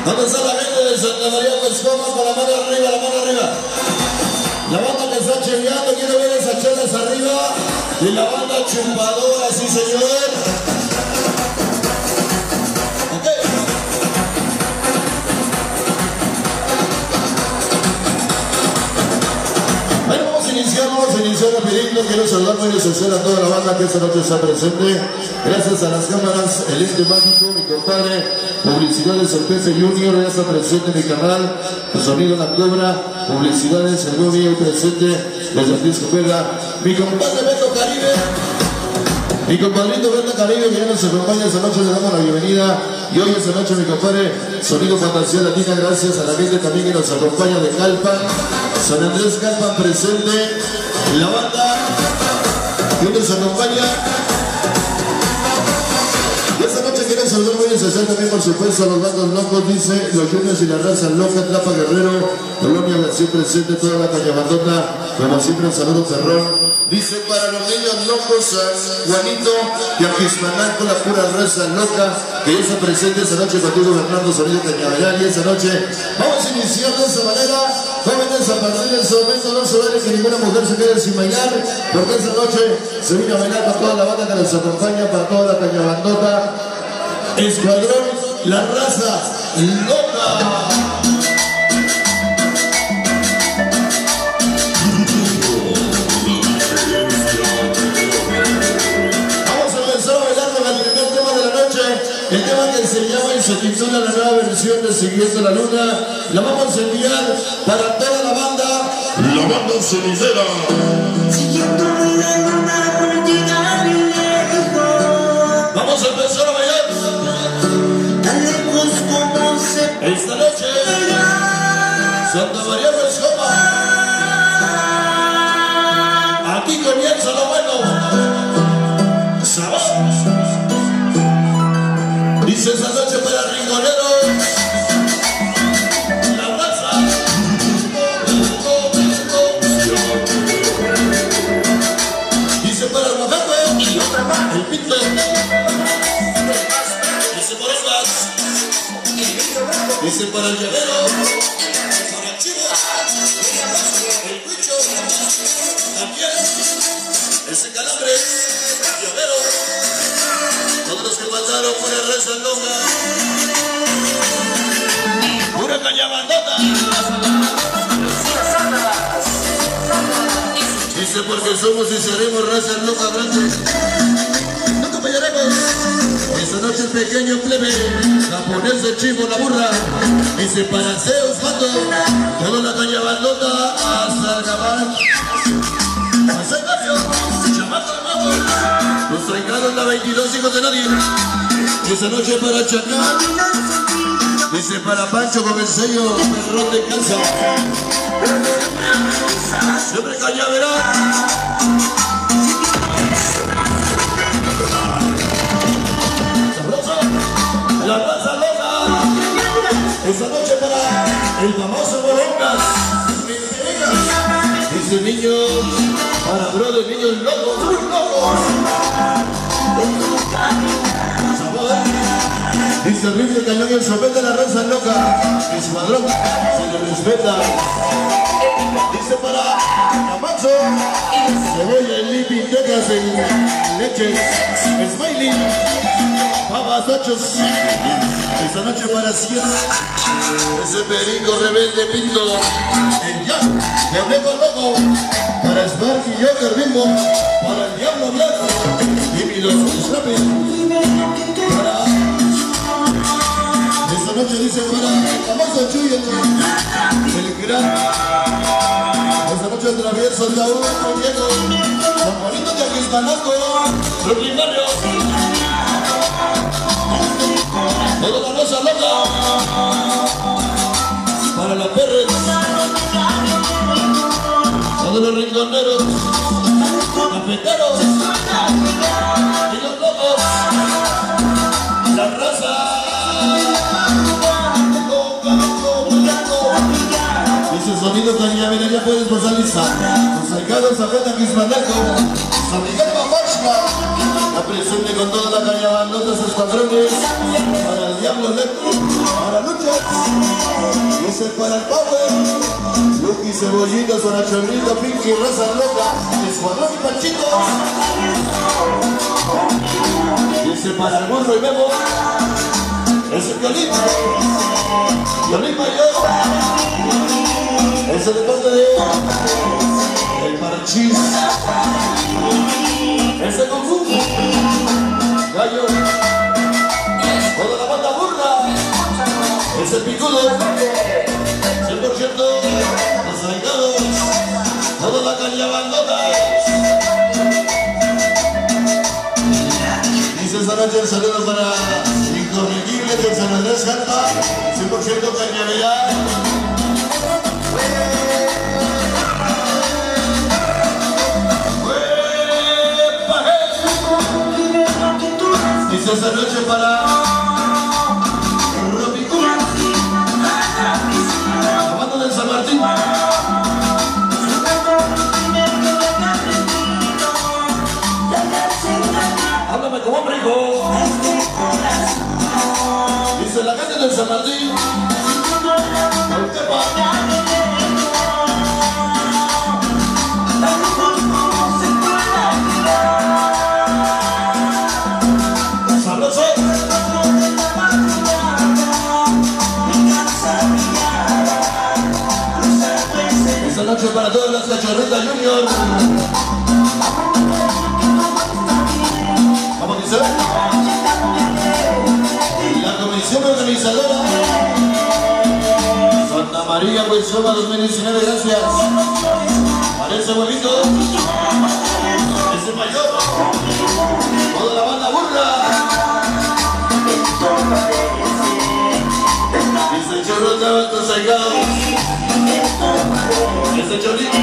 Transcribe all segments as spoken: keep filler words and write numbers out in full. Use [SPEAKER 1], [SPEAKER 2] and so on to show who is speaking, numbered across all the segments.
[SPEAKER 1] ¿Dónde está la gente de Santa María Huescoma? Con la mano arriba, la mano arriba. La banda que está cheveando, quiero ver esas chelas arriba. Y la banda chupadora, sí señor. Ok. Bueno, vamos a iniciar, vamos a iniciar rapidito. Quiero saludar muy especial a toda la banda que esta noche está presente. Gracias a las cámaras, el ente mágico, mi compadre, publicidades, el Pepe Junior, ya está presente mi canal, el sonido La Cobra, publicidades, el Bobby hoy presente, desde Francisco Vega, mi compadre Beto Caribe, mi compadrito Beto Caribe, que ya nos acompaña esta noche, le damos la bienvenida, y hoy esta noche mi compadre, Sonido Fantasía Latina, gracias a la gente también que nos acompaña de Calpan, San Andrés Calpan presente, la banda, que nos acompaña. Esta noche quiero saludar muy especial también, por supuesto, a los bandos locos, dice, los juniors y la raza loca, Tlapa Guerrero, Colonia Brasil presente, toda la cañabandota, como siempre un saludo perrón. Dice, para los niños locos, San Juanito y Aquismanán con la pura raza loca, que ya está presente esta noche contigo, Bernardo Sonido Cañaveral, y esta noche vamos a iniciar de esa manera. Jóvenes, a partir de ese momento no se vale que ninguna mujer se quede sin bailar, porque esta noche se vino a bailar para toda la banda que nos acompaña, para toda la cañabandota, Escuadrón, la raza loca. El tema que se llama y se titula la nueva versión de Siguiendo la Luna, la vamos a enviar para toda la banda, la banda cenicera. Siguiendo la luna por llegar lejos. Vamos a empezar a bailar. Tan lejos como se esta noche, Santa María Huescoma. Aquí comienza lo bueno. Sabor. Dice esa noche para Rinconero, la raza. Dice para el Guajaco y otra más, el Pinto. Dice por Esbas. Dice para el Llavero, para el Chivo, el Huicho, también, ese Calambre, el Llavero. Todos los que mandaron por el rezo loca, pura cañabandota. Dice porque somos y seremos raza loca grande. Nunca fallaremos. Esta noche pequeño plebe, japonés de chivo la burra. Dice para Zeus mando, toda la cañabandota hasta acabar. Hasta el barrio, chamaco de mago. Los traigaron la veintidós hijos de nadie. Esa noche para Chacal. Dice para Pancho con el sello perrón de casa. Siempre cañaveral. Sabroso. La raza loca. Esa noche para el famoso Borongas. Dice niños, para brother, niños locos, muy locos. Sabor. Dice el rifle cañón y el sopete de la raza loca. Escuadrón, se le respeta. Dice para Camacho, cebolla y lipi, quecas en leche, smiley, pavas ochos. Esta noche para Sierra, ese perico rebelde pinto, el ya, el negro loco, para Sparky y Joker mismo, para el diablo blanco, y mi los Strapping, para esta noche dice para el famoso Chuy, el gran, esta noche atravieso el taúd con Diego, San Juanito de Aquismananco, Brooklyn Barrio, toda la raza loca, para la perres, todos los rinconeros, cafeteros, y los locos, la raza. Dice Sonido Cañaveral, ya puedes pasar lista. Los alcados a Feta Quismandaco, San Miguel Papachla, la presente con toda la cañabandota, sus patrones, para el diablo. Diablo Lento, para Luchas, dice para el Power, Lucky Cebollita, Zona Chorrito, Pinky, Raza Loca, Escuadrón y Panchito, dice para el Burro y Memo, ese Violín, Violín Mayor, ese de parte de el Parchís, ese Kung Fu, Gallo, toda la banda burra, ese Picudo, cien por ciento, los aigados, toda la caña bandota. Dice esta noche el saludo para Incorregible de San Andrés Jalpa, cien por ciento Cañaveral. Dice esta noche para Robicún, la banda del San Martín. Háblame como hombre, hijo. Dice la gente del San Martín. Esta noche para todas las cachorritas Junior. ¿Cómo dice? La comisión organizadora Santa María Buenzuela dos mil diecinueve, gracias. Parece bonito. Ese mayor. Toda la banda burra. Dice chorro de tus aigados. Ese chorrito,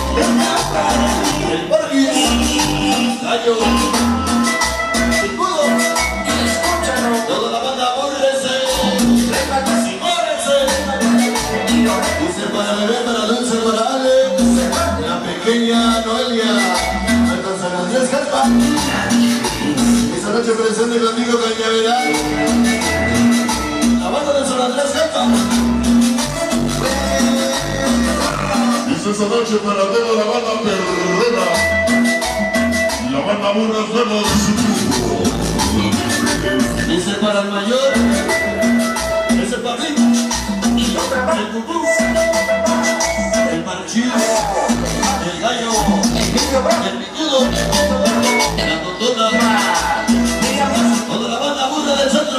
[SPEAKER 1] el Parquis, Gallo, Picudo, toda la banda bórrese, simórese. Dice para bebé, para Dulce, para Ale, la pequeña Noelia, hasta San Andrés Jalpa. Esta noche presente conmigo Cañaveral, la banda de San Andrés Jalpa. Esta noche para toda la banda perrera, la banda burra vemos. Dice para el mayor, ese Pablín, el Cucú, el Parchís, el Gallo, el Picudo, la Totona, toda la banda burra del centro.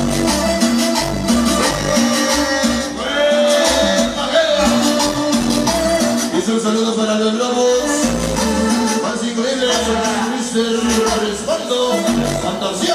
[SPEAKER 1] Un saludo para los globos más increíbles, mister Respaldo, Fantasía.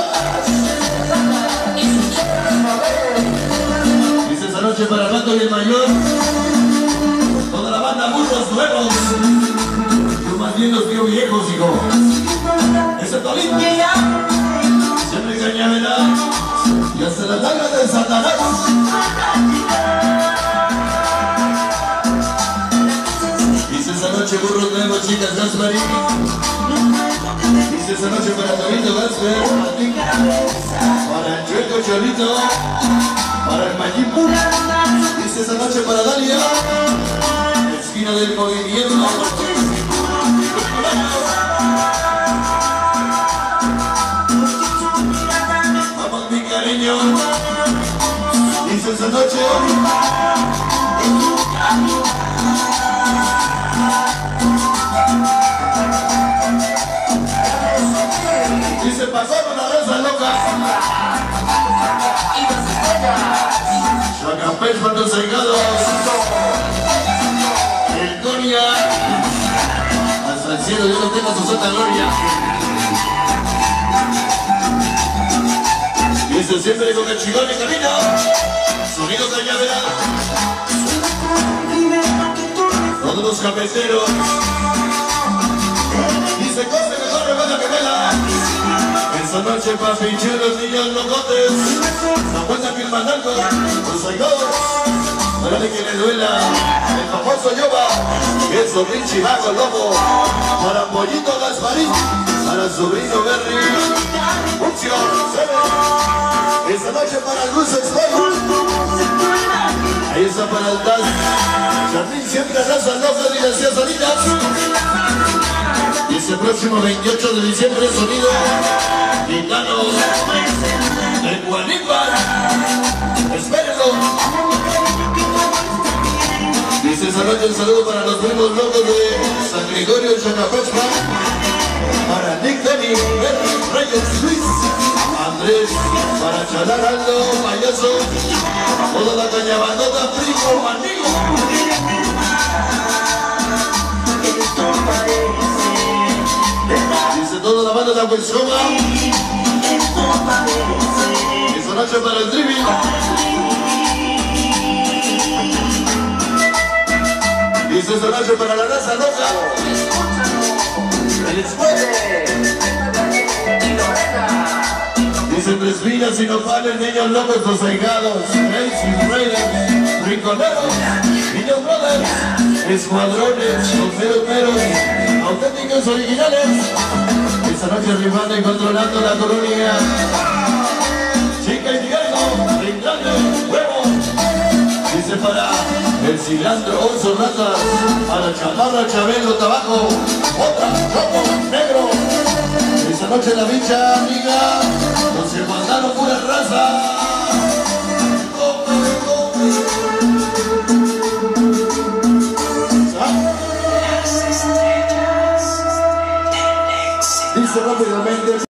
[SPEAKER 1] Dice esta noche para el Pato y el Mayor, toda la banda burros nuevos. Yo más bien los vio viejos, hijo. Ese Tolín, siempre Cañaveral, y hasta la tanga de Satanás. Esta noche burros nuevos, chicas, Gasparín. Dice esta noche para Torito, Gasper, para el Chueco, Cholito, para el Mayimbo. Dice esta noche para Dalia, esquina del movimiento. Vamos, mi cariño. Dice esta noche dice pasaron la raza loca. Chacapés para los aigados. El Coria. Hasta el cielo, Dios lo tenga su santa gloria. Dice siempre con el chigón y camina. Sonido Cañaveral. Todos los cafeteros. Dice cosa que corre buena que vela. Esta noche pa' pinchar los niños locotes. La vuelta que el mandanco, los aigados. Para que le duela el famoso Yoba, que es un pinche vago lobo. Para Pollito Gasparín. para sobrino Berry, Mucio, Sebe. Esta noche para el Luis Expo. Ahí está para el Taz. Jardín siempre raza loca, dinastía Salinas. Y este próximo veintiocho de diciembre, sonido Gitano de Guanipa. Espérenlo. Dice esta noche un saludo para los primos locos de San Gregorio de Chacapachpa. Para Nick Denny, Reyes Luis, Andrés, para Chalar Aldo, Payaso, toda la cañabandota, primo, amigo. Dice toda la banda de la Huesoma. Esta noche para el Trivi. Dice esta noche para la raza loca. El escuele. Dice Tres Vidas y Nopales, niños locos, los ahijados, Reyes, Raiders, Rinconeros, Niños Brothers, Escuadrones, los meros meros, auténticos originales. Esta noche rifando y controlando la colonia. Chica y Diego, brindando huevo. Dice para el cilantro, oso, ratas, para chamarra, chabelo, tabaco, otra, rojo, negro. Esta noche la bicha, amiga, nos se mandaron pura raza. Dice rápidamente.